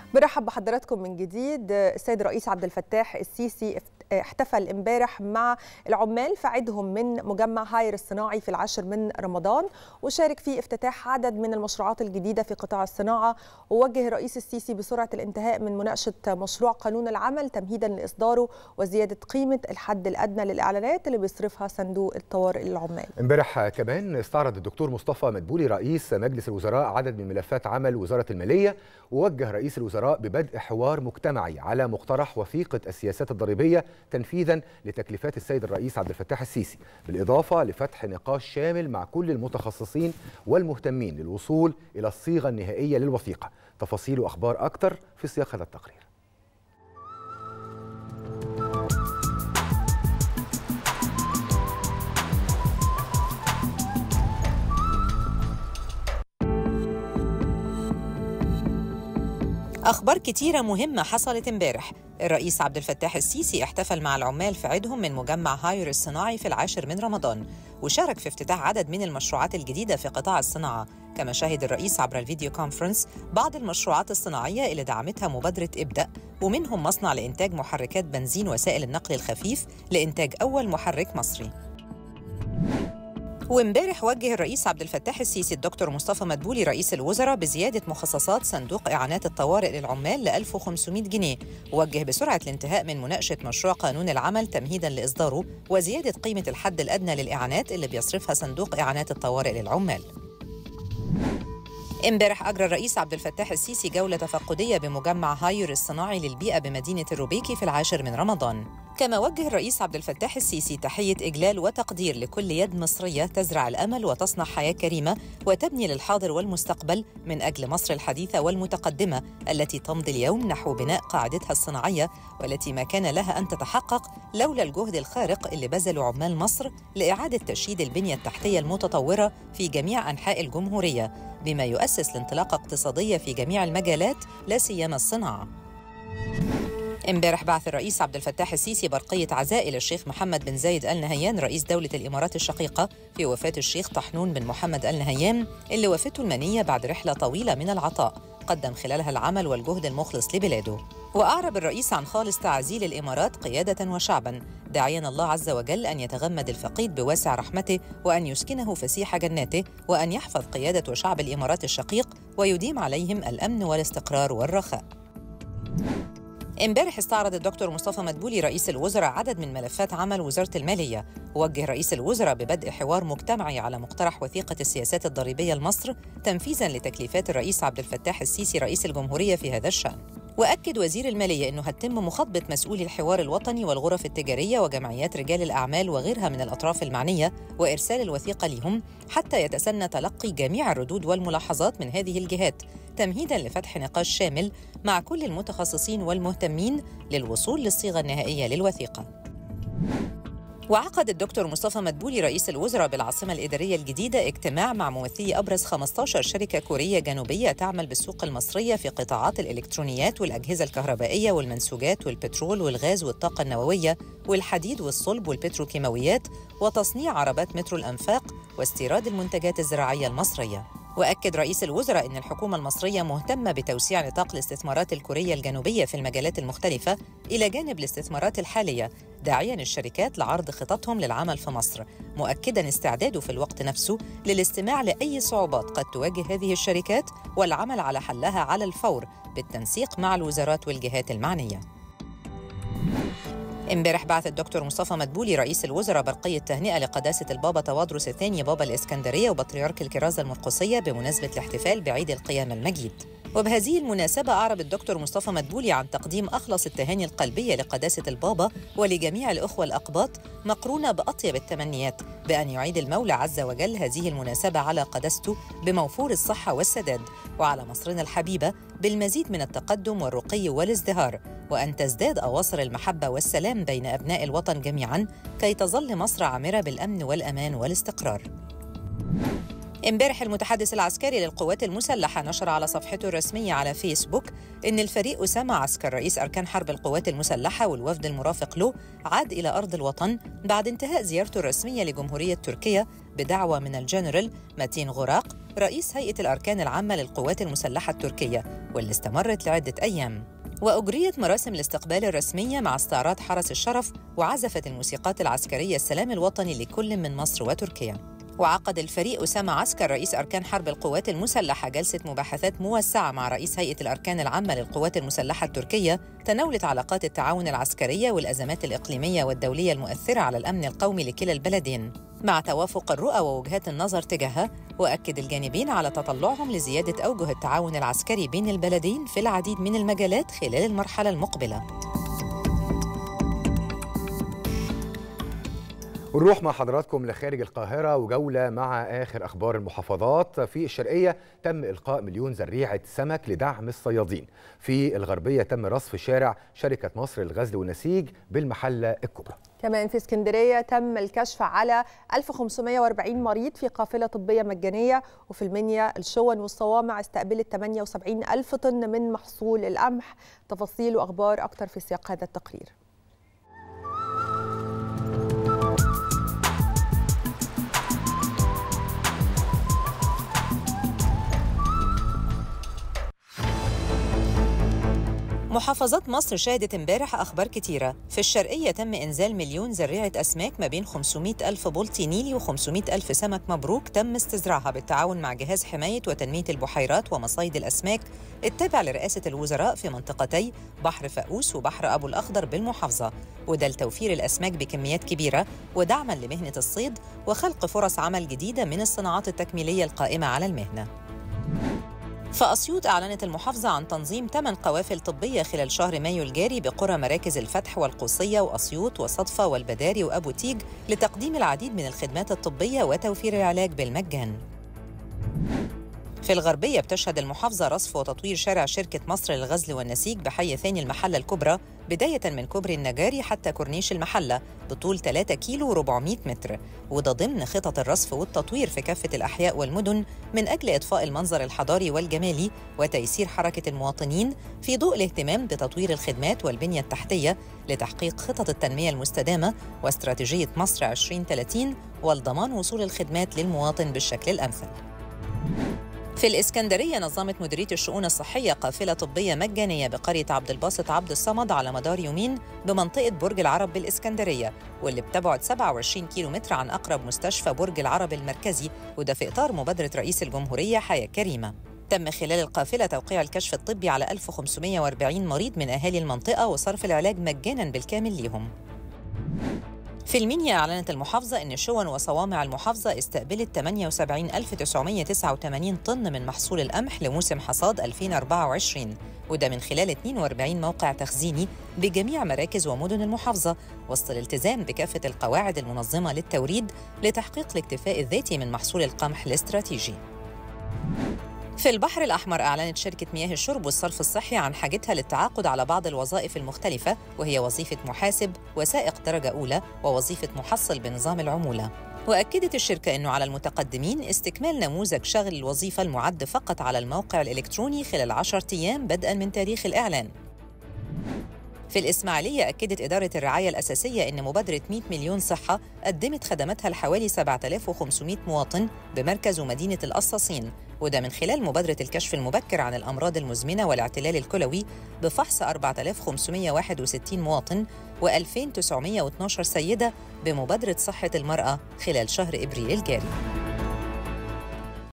برحب بحضراتكم من جديد. السيد الرئيس عبد الفتاح السيسي احتفل امبارح مع العمال في عيدهم من مجمع هاير الصناعي في 10 من رمضان، وشارك في افتتاح عدد من المشروعات الجديدة في قطاع الصناعة. ووجه الرئيس السيسي بسرعة الانتهاء من مناقشة مشروع قانون العمل تمهيدا لإصداره وزيادة قيمة الحد الأدنى للإعلانات اللي بيصرفها صندوق الطوارئ للعمال. امبارح كمان استعرض الدكتور مصطفى مدبولي رئيس مجلس الوزراء عدد من ملفات عمل وزارة المالية، ووجه رئيس الوزراء ببدء حوار مجتمعي على مقترح وثيقة السياسات الضريبية تنفيذا لتكليفات السيد الرئيس عبد الفتاح السيسي، بالإضافة لفتح نقاش شامل مع كل المتخصصين والمهتمين للوصول إلى الصيغة النهائية للوثيقة. تفاصيل وأخبار أكتر في سياق هذا التقرير. أخبار كتيرة مهمة حصلت امبارح. الرئيس عبد الفتاح السيسي احتفل مع العمال في عيدهم من مجمع هاير الصناعي في 10 من رمضان، وشارك في افتتاح عدد من المشروعات الجديدة في قطاع الصناعة. كما شهد الرئيس عبر الفيديو كونفرنس بعض المشروعات الصناعية اللي دعمتها مبادرة ابدأ، ومنهم مصنع لإنتاج محركات بنزين وسائل النقل الخفيف لإنتاج أول محرك مصري. وامبارح وجه الرئيس عبد الفتاح السيسي الدكتور مصطفى مدبولي رئيس الوزراء بزيادة مخصصات صندوق إعانات الطوارئ للعمال ل 1500 جنيه، ووجه بسرعة الانتهاء من مناقشة مشروع قانون العمل تمهيداً لإصداره وزيادة قيمة الحد الأدنى للإعانات اللي بيصرفها صندوق إعانات الطوارئ للعمال. امبارح أجرى الرئيس عبد الفتاح السيسي جولة تفقدية بمجمع هاير الصناعي للبيئة بمدينة الروبيكي في 10 من رمضان. كما وجه الرئيس عبد الفتاح السيسي تحية إجلال وتقدير لكل يد مصرية تزرع الأمل وتصنع حياة كريمة وتبني للحاضر والمستقبل من أجل مصر الحديثة والمتقدمة التي تمضي اليوم نحو بناء قاعدتها الصناعية، والتي ما كان لها أن تتحقق لولا الجهد الخارق اللي بذله عمال مصر لإعادة تشييد البنية التحتية المتطورة في جميع أنحاء الجمهورية، بما يؤسس لانطلاقة اقتصادية في جميع المجالات لا سيما الصناعة. امبارح بعث الرئيس عبد الفتاح السيسي برقية عزاء إلى الشيخ محمد بن زايد آل نهيان رئيس دولة الإمارات الشقيقة في وفاة الشيخ طحنون بن محمد آل نهيان، اللي وفاته المنية بعد رحلة طويلة من العطاء قدم خلالها العمل والجهد المخلص لبلاده. وأعرب الرئيس عن خالص تعازي للإمارات قيادة وشعبا، داعيا الله عز وجل أن يتغمد الفقيد بواسع رحمته وأن يسكنه فسيح جناته، وأن يحفظ قيادة وشعب الإمارات الشقيق ويديم عليهم الأمن والاستقرار والرخاء. امبارح استعرض الدكتور مصطفى مدبولي رئيس الوزراء عدد من ملفات عمل وزارة المالية، ووجه رئيس الوزراء ببدء حوار مجتمعي على مقترح وثيقة السياسات الضريبية لمصر تنفيذاً لتكليفات الرئيس عبد الفتاح السيسي رئيس الجمهورية في هذا الشأن. وأكد وزير المالية أنه هتتم مخاطبة مسؤولي الحوار الوطني والغرف التجارية وجمعيات رجال الأعمال وغيرها من الأطراف المعنية، وإرسال الوثيقة لهم حتى يتسنى تلقي جميع الردود والملاحظات من هذه الجهات، تمهيداً لفتح نقاش شامل مع كل المتخصصين والمهتمين للوصول للصيغة النهائية للوثيقة. وعقد الدكتور مصطفى مدبولي رئيس الوزراء بالعاصمة الإدارية الجديدة اجتماع مع ممثلي أبرز 15 شركة كورية جنوبية تعمل بالسوق المصرية في قطاعات الإلكترونيات والأجهزة الكهربائية والمنسوجات والبترول والغاز والطاقة النووية والحديد والصلب والبتروكيماويات وتصنيع عربات مترو الأنفاق واستيراد المنتجات الزراعية المصرية. وأكد رئيس الوزراء أن الحكومة المصرية مهتمة بتوسيع نطاق الاستثمارات الكورية الجنوبية في المجالات المختلفة إلى جانب الاستثمارات الحالية، داعياً الشركات لعرض خططهم للعمل في مصر، مؤكداً استعداده في الوقت نفسه للاستماع لأي صعوبات قد تواجه هذه الشركات والعمل على حلها على الفور بالتنسيق مع الوزارات والجهات المعنية. امبارح بعث الدكتور مصطفى مدبولي رئيس الوزراء برقية تهنئة لقداسة البابا تواضروس الثاني بابا الإسكندرية وبطريرك الكرازة المرقسية بمناسبة الاحتفال بعيد القيامة المجيد. وبهذه المناسبة أعرب الدكتور مصطفى مدبولي عن تقديم أخلص التهاني القلبية لقداسة البابا ولجميع الأخوة الأقباط، مقرونة بأطيب التمنيات بأن يعيد المولى عز وجل هذه المناسبة على قداسته بموفور الصحة والسداد، وعلى مصرنا الحبيبة بالمزيد من التقدم والرقي والازدهار، وأن تزداد أواصر المحبة والسلام بين أبناء الوطن جميعاً كي تظل مصر عامرة بالأمن والأمان والاستقرار. امبارح المتحدث العسكري للقوات المسلحة نشر على صفحته الرسمية على فيسبوك إن الفريق أسامة عسكر رئيس أركان حرب القوات المسلحة والوفد المرافق له عاد إلى أرض الوطن بعد انتهاء زيارته الرسمية لجمهورية تركيا بدعوة من الجنرال ماتين غراق رئيس هيئة الأركان العامة للقوات المسلحة التركية، واللي استمرت لعدة أيام. وأجريت مراسم الاستقبال الرسمية مع استعراض حرس الشرف، وعزفت الموسيقات العسكرية السلام الوطني لكل من مصر وتركيا. وعقد الفريق أسامة عسكر رئيس أركان حرب القوات المسلحة جلسة مباحثات موسعة مع رئيس هيئة الأركان العامة للقوات المسلحة التركية تناولت علاقات التعاون العسكرية والأزمات الإقليمية والدولية المؤثرة على الأمن القومي لكلا البلدين، مع توافق الرؤى ووجهات النظر تجاهها. وأكد الجانبين على تطلعهم لزيادة أوجه التعاون العسكري بين البلدين في العديد من المجالات خلال المرحلة المقبلة. ونروح مع حضراتكم لخارج القاهرة وجولة مع آخر أخبار المحافظات. في الشرقية تم إلقاء 1,000,000 زريعة سمك لدعم الصيادين. في الغربية تم رصف شارع شركة مصر للغزل والنسيج بالمحلة الكبرى. كمان في اسكندرية تم الكشف على 1540 مريض في قافلة طبية مجانية. وفي المنيا الشون والصوامع استقبلت 78,000 طن من محصول القمح. تفاصيل وأخبار أكتر في سياق هذا التقرير. محافظات مصر شهدت امبارح أخبار كتيرة. في الشرقية تم إنزال 1,000,000 زريعة أسماك ما بين 500,000 بلطي نيلي و500,000 سمك مبروك تم استزراعها بالتعاون مع جهاز حماية وتنمية البحيرات ومصايد الأسماك التابع لرئاسة الوزراء في منطقتي بحر فاقوس وبحر أبو الأخضر بالمحافظة، وده لتوفير الأسماك بكميات كبيرة ودعماً لمهنة الصيد وخلق فرص عمل جديدة من الصناعات التكميلية القائمة على المهنة. فأسيوط أعلنت المحافظة عن تنظيم 8 قوافل طبية خلال شهر مايو الجاري بقرى مراكز الفتح والقوصية وأسيوط وصدفة والبداري وأبو تيج لتقديم العديد من الخدمات الطبية وتوفير العلاج بالمجان. في الغربية بتشهد المحافظة رصف وتطوير شارع شركة مصر للغزل والنسيج بحي ثاني المحلة الكبرى، بداية من كوبري النجاري حتى كورنيش المحلة بطول 3 كيلو و400 متر، وده ضمن خطط الرصف والتطوير في كافة الأحياء والمدن من أجل إضفاء المنظر الحضاري والجمالي وتيسير حركة المواطنين في ضوء الاهتمام بتطوير الخدمات والبنية التحتية لتحقيق خطط التنمية المستدامة واستراتيجية مصر 2030 والضمان وصول الخدمات للمواطن بالشكل الأمثل. في الإسكندرية نظمت مديرية الشؤون الصحية قافلة طبية مجانية بقرية عبد الباسط عبد الصمد على مدار يومين بمنطقة برج العرب بالإسكندرية، واللي بتبعد 27 كيلومتر عن أقرب مستشفى برج العرب المركزي، وده في إطار مبادرة رئيس الجمهورية حياة كريمة. تم خلال القافلة توقيع الكشف الطبي على 1540 مريض من أهالي المنطقة وصرف العلاج مجاناً بالكامل ليهم. في المنيا أعلنت المحافظة أن شون وصوامع المحافظة استقبلت 78,989 طن من محصول القمح لموسم حصاد 2024، وده من خلال 42 موقع تخزيني بجميع مراكز ومدن المحافظة وسط الالتزام بكافة القواعد المنظمة للتوريد لتحقيق الاكتفاء الذاتي من محصول القمح الاستراتيجي. في البحر الأحمر أعلنت شركة مياه الشرب والصرف الصحي عن حاجتها للتعاقد على بعض الوظائف المختلفة، وهي وظيفة محاسب وسائق درجة أولى ووظيفة محصل بنظام العمولة. وأكدت الشركة أنه على المتقدمين استكمال نموذج شغل الوظيفة المعد فقط على الموقع الإلكتروني خلال 10 أيام بدءاً من تاريخ الإعلان. في الإسماعيلية أكدت إدارة الرعاية الأساسية أن مبادرة 100 مليون صحة قدمت خدماتها لحوالي 7500 مواطن بمركز ومدينة القصاصين، وده من خلال مبادرة الكشف المبكر عن الأمراض المزمنة والاعتلال الكلوي بفحص 4561 مواطن و2912 سيدة بمبادرة صحة المرأة خلال شهر إبريل الجاري.